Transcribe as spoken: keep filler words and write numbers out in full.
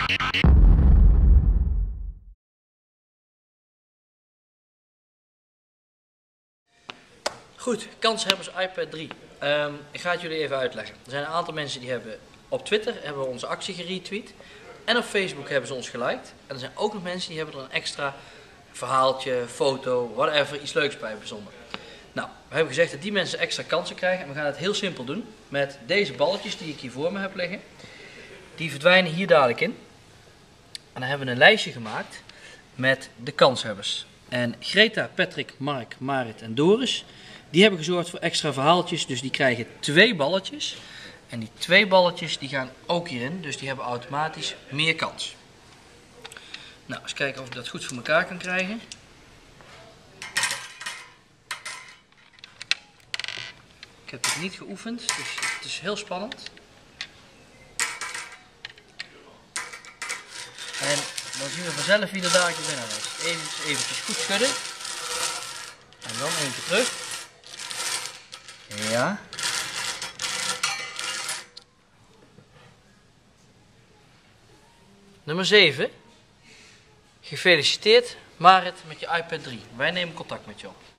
Goed, kanshebbers iPad drie. Um, ik ga het jullie even uitleggen. Er zijn een aantal mensen die hebben op Twitter hebben we onze actie geretweet. En op Facebook hebben ze ons geliked. En er zijn ook nog mensen die hebben er een extra verhaaltje, foto, whatever, iets leuks bij verzonnen. Nou, we hebben gezegd dat die mensen extra kansen krijgen. En we gaan het heel simpel doen met deze balletjes die ik hier voor me heb liggen. Die verdwijnen hier dadelijk in. En dan hebben we een lijstje gemaakt met de kanshebbers. En Greta, Patrick, Mark, Marit en Doris, die hebben gezorgd voor extra verhaaltjes. Dus die krijgen twee balletjes. En die twee balletjes die gaan ook hierin. Dus die hebben automatisch meer kans. Nou, eens kijken of ik dat goed voor elkaar kan krijgen. Ik heb het niet geoefend, dus het is heel spannend. En dan zien we vanzelf wie er dadelijk de winnaar is. Even, eventjes goed schudden. En dan één keer terug. Ja. Nummer zeven. Gefeliciteerd Marit met je iPad drie. Wij nemen contact met jou.